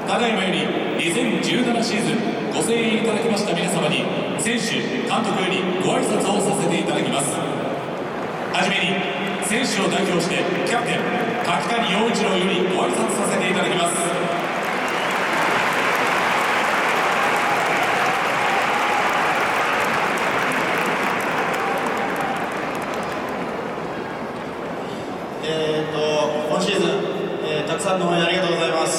ただいまより2017シーズンご声援いただきました皆様に選手、監督よりご挨拶をさせていただきます。はじめに選手を代表してキャプテン柿谷陽一郎よりご挨拶させていただきます。 今シーズン、たくさんの応援ありがとうございます。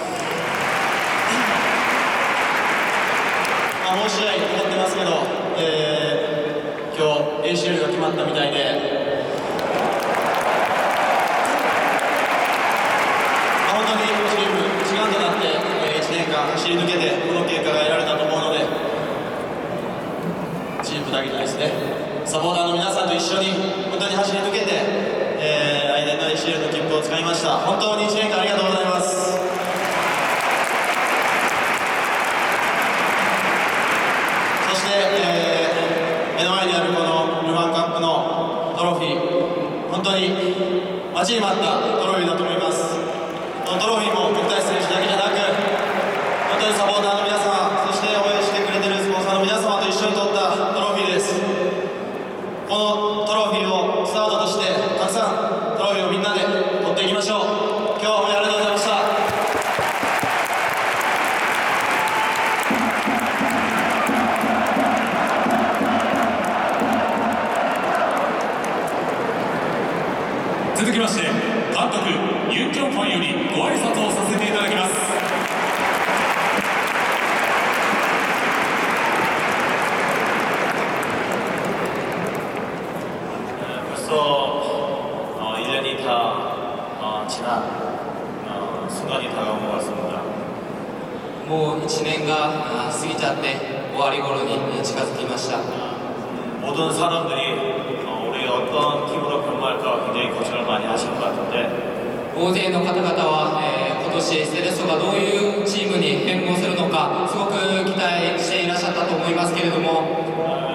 もう試合終わってますけど、今日 ACL が決まったみたいで、本当にチーム一丸となって、1年間走り抜けてこの結果が得られたと思うので、チームだけじゃないですね、サポーターの皆さんと一緒に本当に走り抜けて、来年の ACL の切符をつかみました。本当に1年間ありがとうございます。そして、目の前にあるこのルヴァンカップのトロフィー、本当に待ちに待ったトロフィーだと思います。このトロフィーも僕たち選手だけじゃなく、本当にサポーターの皆様、そして応援してくれてるスポンサーの皆様と一緒に取ったトロフィーです。このトロフィーをスタートとして、たくさんトロフィーをみんなで取っていきましょう。今日は本当にありがとうございました。 続きまして、監督ユン・ジョンファンよりご挨拶をさせていただきます。 1년이 다 지난 순간이 다가온 것 같습니다. もう1年が過ぎちゃって終わり頃に近づきました。 모든 사람들이 우리가 어떤 팀으로 변모할까 굉장히 걱정을 많이 하시는 것 같은데 大勢の方々は、今年セレッソがどういうチームに変更するのかすごく期待していらっしゃったと思いますけれども、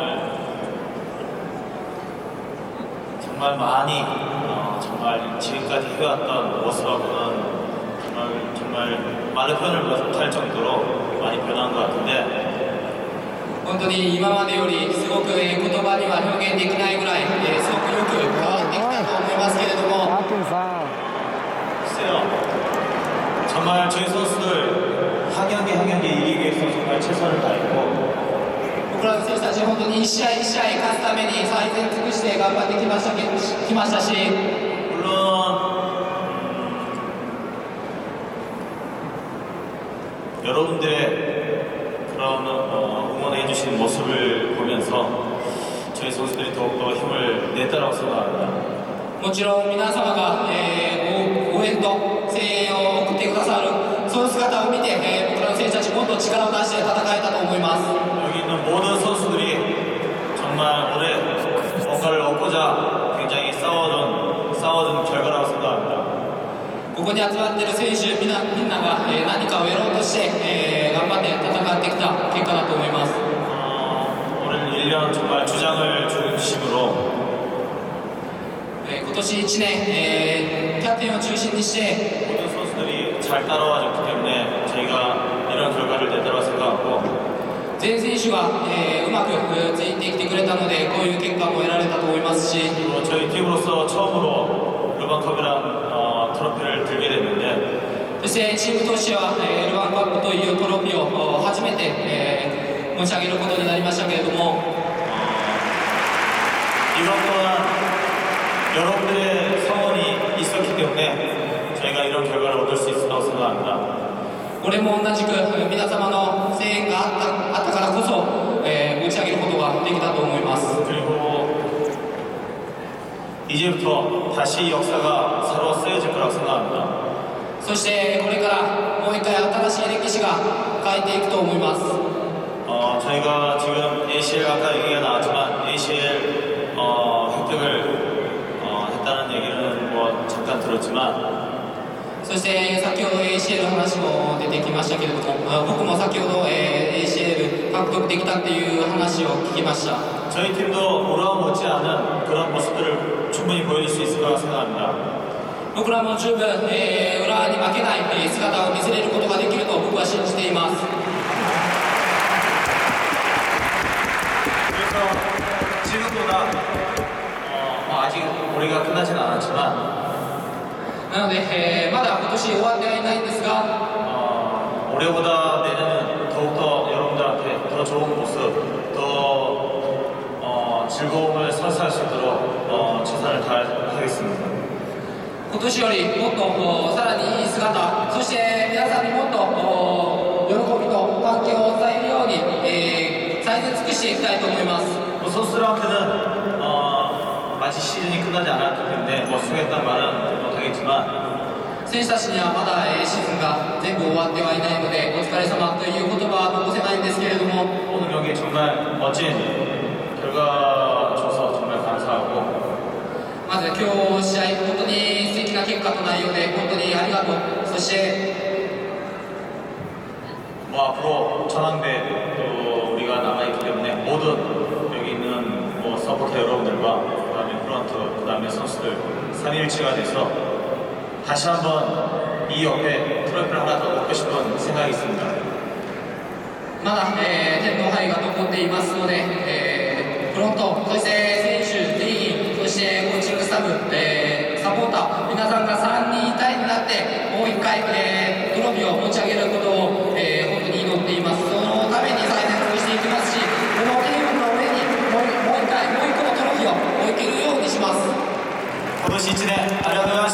정말 많이 정말 지금까지 해왔던 모습하고는 정말 말을 표현을 못할 정도로 많이 변한 것 같은데 本当に今までよりすごく、言葉には表現できないぐらい、すごくよく変わってきたと思いますけれども、 글쎄요, 정말 저희 선수들 한 경기 한 경기 이기기 위해서 정말 최선을 다했고 僕らの選手たち本当に一試合一試合勝つために最善尽くして頑張ってきましたし、 물론 여러분들의 그런 응원해 주시는 모습을 보면서 저희 선수들이 더욱더 힘을 냈다고 생각합니다. もちろん皆様が、応援と声援を送ってくださるその姿を見て、僕らの選手たちもっと力を出して戦えたと思います。 여기 있는 모든 선수들이 정말 올해 뭔가를 얻고자 굉장히 싸워준 결과라고 생각합니다. ここに集まっている選手みんなが、何かをやろうとして、頑張って戦ってきた結果だと思います。 올해는 1년 정말 주장을 중심으로 今年1年、キャプテンを中心にして 모든 선수들이 잘 따라와줬기 때문에 저희가 이런 결과를 냈다고 생각하고 全選手が、うまくついてきてくれたのでこういう結果も得られたと思いますし、 그리고 저희 팀으로서 처음으로 루반컵이란 트로피를 들게 됐는데 そしてチームとしては、ルヴァンカップというトロフィーを初めて、持ち上げることになりましたけれども、 이것 또한 여러분들의 성원이 있었기 때문에 저희가 이런 결과를 얻을 수 있었다고 생각합니다. これも同じく皆様の声援があったからこそ、持ち上げることができたと思います。 그리고 이제부터 다시 역사가 새로 쓰여질 거라고 생각합니다. そしてこれからもう一回新しい歴史が変えていくと思います。 저희가 지금 ACL 아까 얘기가 나왔지만 ACL 획득을 했다는 얘기는 뭐 잠깐 들었지만 そして先ほど ACL の話も出てきましたけれども、僕も先ほど、ACL 獲得できたっていう話を聞きました。 저희 팀도 우라와 못지않은 그런 모습들을 충분히 보여줄 수 있을 거라고 생각합니다. 僕らも十分、浦和に負けない姿を見せれることができるなので、まだ今年終わってはいないんですが 올해보다 내년은 더욱더 여러분들한테 더 좋은 모습, 더 즐거움을 선사할 수 있도록 최선을 다하겠습니다. 今年よりもっとさらにいい姿、そして皆さんにもっと喜びと関係を伝えるように、最善尽くしていきたいと思います。 선수들한테는 아직 시즌이 끝나지 않았기 때문에 수고했다는 말은 못하겠지만 選手たちにはまだシーズンが全部終わってはいないのでお疲れ様という言葉は残せないんですけれども 오늘 경기 정말 멋진 결과 줘서 정말 감사하고 まず今日試合本当に素敵な結果と内容で本当にありがとう。そして 앞으로 전환대 또 우리가 남아있기 때문에 모든 여기 있는 서포터 여러분들과 그다음에 프런트 그다음에 선수들 3일치가 돼서 다시 한번 이 옆에 트로피를 하나 더 놓고 싶은 생각이 있습니다. まだ、天皇杯が残っていますので、フロント、そして選手全員、そしてコーチングスタッフ、サポーター、皆さんが3人一体になって、もう一回、トロフィーを持ち上げることを、本当に祈っています。そのために最善尽くしていきますし、このテーブルの上にもう一回、もう一個のトロフィーを置いているようにします。 今年1年ありがとうございました。